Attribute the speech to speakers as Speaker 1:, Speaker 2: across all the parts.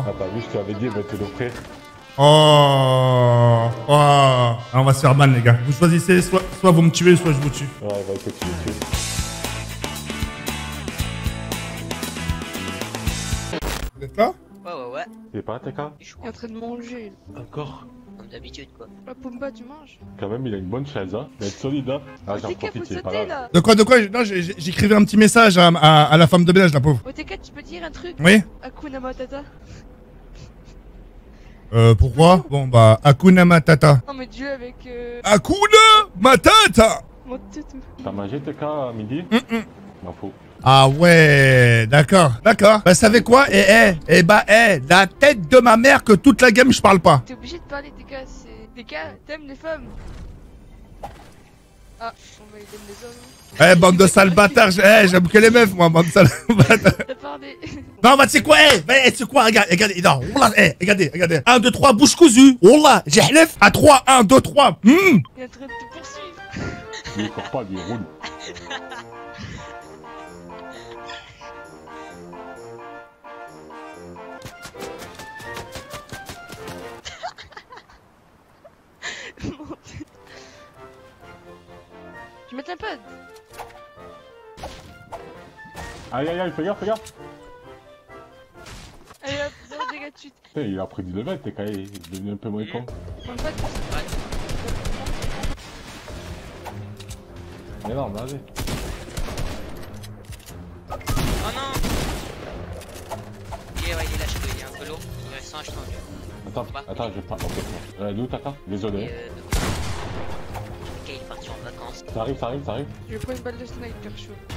Speaker 1: Ah, t'as vu, je t'avais dit, mettez le prêt.
Speaker 2: Oh. Oh. Ah, on va se faire ban, les gars. Vous choisissez, soit vous me tuez, soit je vous tue.
Speaker 1: Ouais, va écoute, tu me tues.
Speaker 2: Vous êtes là?
Speaker 3: Ouais.
Speaker 1: T'es pas, TK?
Speaker 3: Je suis
Speaker 4: Il est en train de manger.
Speaker 1: Encore?
Speaker 3: comme d'habitude, quoi.
Speaker 4: La Pumba, tu manges?
Speaker 1: Quand même, il a une bonne chaise, hein. Il va être solide, hein. Ah, j'en
Speaker 4: OTK, faut
Speaker 1: profite, il est pas
Speaker 4: sauter
Speaker 1: là.
Speaker 4: là.
Speaker 2: De quoi? Non, j'écrivais un petit message à la femme de ménage, la pauvre.
Speaker 4: OTK, tu peux dire un truc?
Speaker 2: Oui?
Speaker 4: Hakuna Matata.
Speaker 2: Pourquoi? Bon, bah, Hakuna Matata.
Speaker 4: Non, mais Dieu avec
Speaker 2: Hakuna Matata!
Speaker 4: mon toutou.
Speaker 1: T'as mangé, TK, à midi? M'en fous.
Speaker 2: Ah ouais, d'accord. Bah, savez quoi? La tête de ma mère que toute la game, je parle pas.
Speaker 4: T'es obligé de parler, TK, c'est... TK, t'aimes les femmes? Ah, on va aider les hommes.
Speaker 2: Bande de sales bâtards, j'aime que les meufs, moi, bande de sales bâtards.
Speaker 4: T'as parlé.
Speaker 2: Non, bah, tu sais quoi, tu sais quoi, regardez, non, wallah, regardez. 1, 2, 3, bouche cousue. Wallah, j'ai hlef. À 3, 1, 2, 3.
Speaker 4: Il est en train de te poursuivre.
Speaker 1: Il court pas, il roule.
Speaker 4: Tu mets un pad.
Speaker 1: Aïe, fais gaffe.
Speaker 4: Allez hop, 0 dégâts de suite.
Speaker 1: Putain, il a pris du level, TK, il est devenu un peu moins con.
Speaker 4: Prends le pad.
Speaker 1: Mais non, vas-y.
Speaker 3: Oh non. Il est lâché, il est un peu lourd. Il reste 100 achetants.
Speaker 1: Attends, je vais pas. Ok, nous, TK, désolé.
Speaker 3: Ok, il est parti en vacances.
Speaker 1: Ça arrive.
Speaker 4: Je vais prendre une balle de sniper chaud.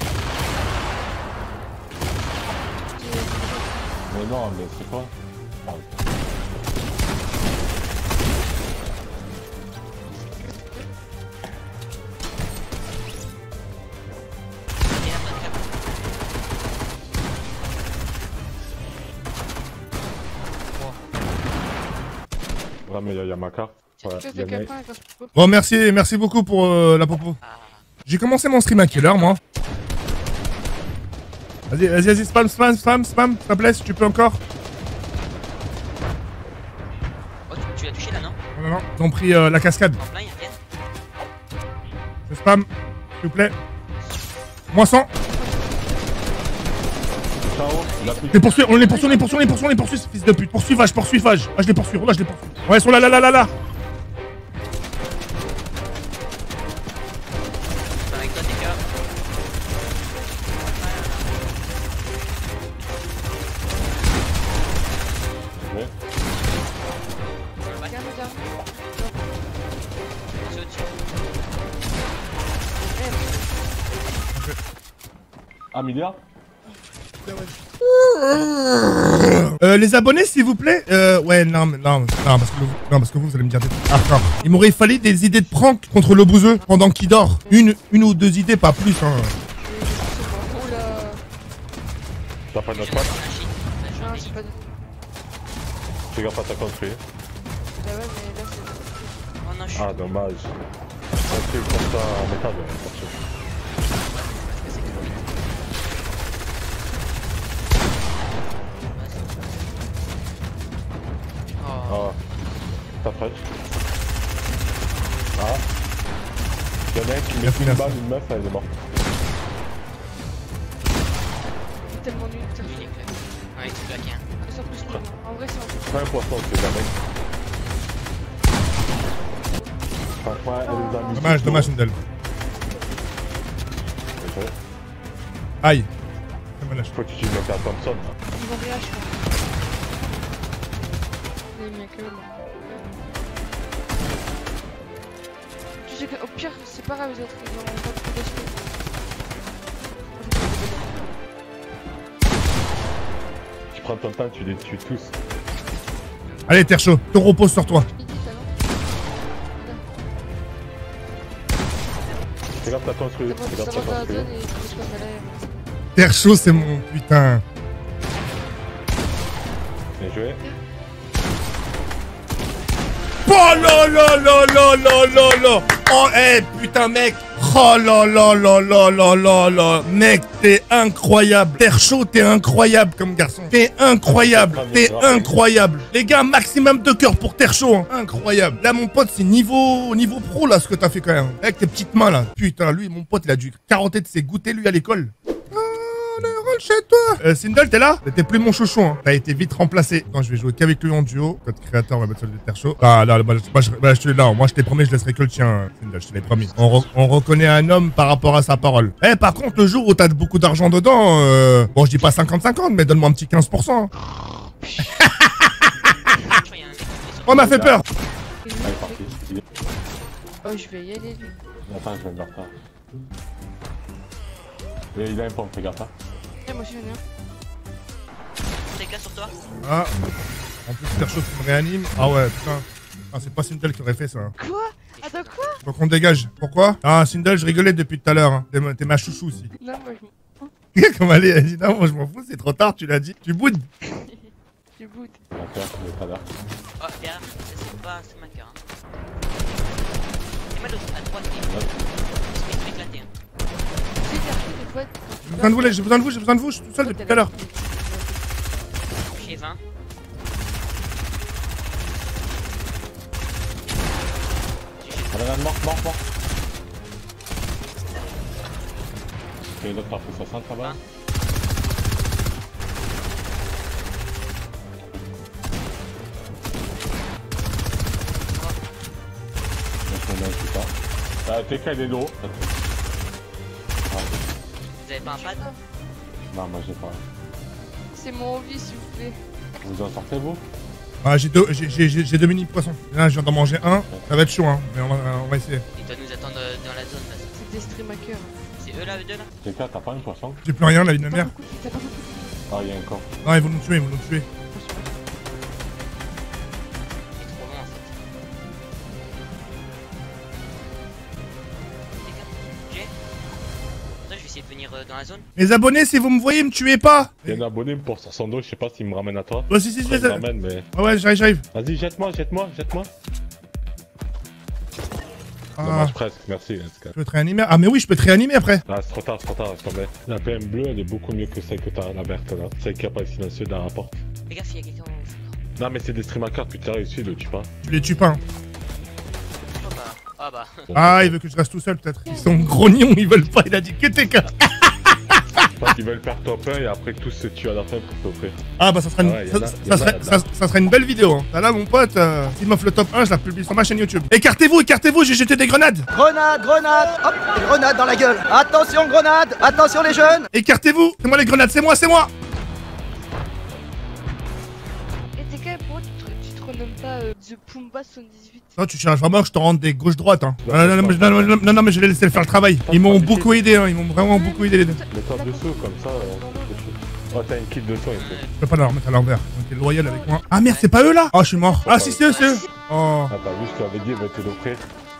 Speaker 1: Mais non, mais c'est quoi?
Speaker 3: Il a pas de cap.
Speaker 1: Ouais, mais il y a Yamaka.
Speaker 4: Tu fais tes capins avec un popo.
Speaker 2: Bon, merci beaucoup pour la popo. J'ai commencé mon stream à quelle heure, moi? Vas-y, spam, s'il te plaît, si tu peux encore.
Speaker 3: Oh, tu l'as touché là, non?
Speaker 2: Non, ils ont pris la cascade.
Speaker 3: En plein, il y a rien.
Speaker 2: Je spam, s'il vous plaît. Moisson.
Speaker 1: Ciao, il a pris.
Speaker 2: On les poursuit, ce fils de pute. Poursuivage. Ah, je les poursuis. Ouais, ils sont là.
Speaker 3: Avec toi, TK.
Speaker 1: Ouais.
Speaker 4: Calme.
Speaker 3: C'est au-dessus.
Speaker 1: Amelia?
Speaker 2: Les abonnés, s'il vous plaît. Ouais, non, parce que vous allez me dire des trucs hardcore. Il m'aurait fallu des idées de prank contre le bouseux pendant qu'il dort. Une ou deux idées, pas plus, hein.
Speaker 4: Oula.
Speaker 1: T'as pas de notre patte?
Speaker 4: Non, c'est pas de...
Speaker 1: Fais gaffe à ta construit.
Speaker 4: Bah ouais, mais là c'est...
Speaker 3: Oh non, je suis.
Speaker 1: Ah, dommage. Un truc comme ça en métal,
Speaker 3: Oh.
Speaker 1: Ah, t'as fraîche. Ah. Y'en a un qui met une balle, une meuf, elle est morte.
Speaker 4: C'est tellement nul, putain.
Speaker 3: Il est clair. Ouais, c'est claqué, hein.
Speaker 4: C'est en plus nul. En vrai, c'est un peu...
Speaker 1: Pas un poisson, c'est jamais. Franchement, elle les a mis.
Speaker 2: Dommage, Ndel. Aïe. Ça me lâche.
Speaker 1: Faut que tu mettes à Thompson.
Speaker 4: Ils vont rien, je crois. Les mecs, là. Tu sais qu'au pire, c'est pas grave, les autres, ils auront pas de d'HP.
Speaker 1: Tu prends ton temps, tu les tues tous.
Speaker 2: Allez, terre chaud, te repose sur toi.
Speaker 4: Il dit ça, non?
Speaker 1: Fais gaffe, t'as construit. Fais gaffe,
Speaker 4: Ça
Speaker 1: t'as
Speaker 4: va dans la
Speaker 1: construit.
Speaker 4: zone et tu peux pas l'air.
Speaker 2: Terre chaud, c'est mon putain.
Speaker 1: Bien joué.
Speaker 2: Oh là. Oh, putain, mec. Oh là là là là là là là. Mec, t'es incroyable. Terre chaud, t'es incroyable comme garçon. T'es incroyable. T'es incroyable. Les gars, maximum de cœur pour Terre chaud. Hein. Incroyable. Là, mon pote, c'est niveau pro, là, ce que t'as fait quand même. Avec tes petites mains, là. Putain, lui, mon pote, il a dû carotter de ses goûters, lui, à l'école. Rentre chez toi. Sindel, t'es là? T'es plus mon chouchou, hein. T'as été vite remplacé. Non, je vais jouer qu'avec lui en duo. Code créateur, on va mettre celui de Terre chaud. Ah, là, je te là. Moi, je t'ai promis, je laisserai que le tien, Sindel, je te l'ai promis. On reconnaît un homme par rapport à sa parole. Eh, par contre, le jour où t'as beaucoup d'argent dedans, bon, je dis pas 50-50, mais donne-moi un petit 15%. Hein. Oh, m'a fait peur.
Speaker 1: Ah, il est parti. Il est...
Speaker 4: Oh, je vais y aller, lui.
Speaker 1: Attends, je vais me refaire. Et il a une pompe, fais gaffe. Hein.
Speaker 4: Eh, moi, j'en ai un.
Speaker 3: T'es là sur toi.
Speaker 2: Ah. En plus, Terre chaud qui me réanime. Ah ouais, putain. Ah, c'est pas Sindel qui aurait fait ça.
Speaker 4: Quoi? Attends, quoi?
Speaker 2: Faut qu'on dégage. Pourquoi? Ah, Sindel, je rigolais depuis tout à l'heure. Hein. T'es ma chouchou aussi.
Speaker 4: Non, moi, je m'en fous.
Speaker 2: Comme elle dit, non, moi je m'en fous, c'est trop tard, tu l'as dit. Tu boudes.
Speaker 4: Je boude.
Speaker 1: D'accord, il est pas là.
Speaker 3: Oh, derrière, c'est pas ce marqueur. Hein. Et Malos, à droite, il se fait éclater. Hein.
Speaker 4: C'est clair, des fois,
Speaker 2: J'ai besoin de vous, j'ai besoin de vous, je suis tout seul depuis tout à l'heure.
Speaker 3: Chez 20.
Speaker 1: Ah, mort. Ok, l'autre par 60 là-bas. TK il est de haut.
Speaker 3: Vous avez pas un pad?
Speaker 1: Non, moi j'ai pas.
Speaker 4: c'est mon vie, s'il vous plaît.
Speaker 1: Vous en sortez vous?
Speaker 2: Ah, j'ai deux mini poissons. Là, je viens d'en manger un. Ça va être chaud, hein. Mais on va essayer.
Speaker 3: Ils doivent nous attendre dans la zone là.
Speaker 4: C'est des stream hackers.
Speaker 3: C'est eux là, eux deux là?
Speaker 1: TK, t'as pas un poisson?
Speaker 2: J'ai plus rien, la vie de ma mère.
Speaker 4: T'as pas beaucoup de...
Speaker 1: Ah, il y a un corps.
Speaker 2: Non, ils vont nous tuer, ils vont nous tuer.
Speaker 3: C'est trop loin en fait. J'ai. Attends, je vais essayer de venir dans la zone.
Speaker 2: Mes abonnés, si vous me voyez, me tuez pas.
Speaker 1: Il y a un abonné pour sur son dos, je sais pas s'il me ramène à toi.
Speaker 2: Ouais, si,
Speaker 1: Il me ramène, mais.
Speaker 2: Ouais, j'arrive.
Speaker 1: Vas-y, jette-moi.
Speaker 2: Ah,
Speaker 1: Dommage presque, merci.
Speaker 2: je peux te réanimer. Ah, mais oui, je peux te réanimer après.
Speaker 1: Ah, c'est trop tard, laisse tomber. La PM bleue, elle est beaucoup mieux que celle que t'as, la verte là. Celle qui a pas le silencieux dans la porte.
Speaker 3: Les gars, s'il y a quelqu'un au fond.
Speaker 1: Non, mais c'est des stream hackers depuis tout à l'heure, ici, le tue pas.
Speaker 2: Je les tue pas. Hein.
Speaker 3: Oh bah. Ah bah.
Speaker 2: Ah, il veut que je reste tout seul, peut-être. Ils sont grognons, ils veulent pas. Il a dit que t'es cas.
Speaker 1: Je pense qu'ils veulent faire top 1 et après tous se tuent à la fin pour t'offrir.
Speaker 2: Ah, bah, ça sera ça sera une belle vidéo. Hein. Là, mon pote, s'il m'offre le top 1, je la publie sur ma chaîne YouTube. Écartez-vous, j'ai jeté des grenades.
Speaker 5: Grenade, hop, des grenades dans la gueule. Attention, grenade, attention les jeunes.
Speaker 2: Écartez-vous, c'est moi les grenades, c'est moi.
Speaker 4: Et t'es quand même, pourquoi tu te renommes pas The Pumba 78?
Speaker 2: Non, tu cherches vraiment que je te rende des gauches-droites. Hein. Non, mais je vais laisser le faire le travail. Ils m'ont beaucoup aidé, hein. Ils m'ont vraiment beaucoup aidé les deux.
Speaker 1: Mets-toi dessous, comme ça. Oh, t'as une kit de soin ici.
Speaker 2: Je peux pas leur remettre à l'envers. Ils étaient loyaux avec moi. Ah merde, c'est pas eux là. Oh, je suis mort. Ah si, c'est eux. Oh.
Speaker 1: Ah, t'as vu, je t'avais dit, ils veulent te l'offrir.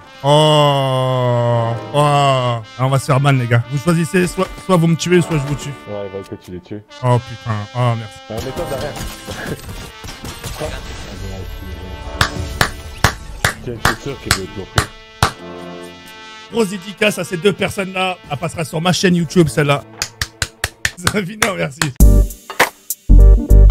Speaker 2: Oh. Ah, on va se faire mal, les gars. Vous choisissez, soit vous me tuez, soit je vous tue.
Speaker 1: Ouais, ils veulent que tu les tues.
Speaker 2: Oh putain. Oh merci.
Speaker 1: Mets-toi derrière. Tiens, je suis sûr qu'ils veulent te l'offrir.
Speaker 2: Grosse dédicace à ces deux personnes-là. Elle passera sur ma chaîne YouTube, celle-là. Zavina, merci.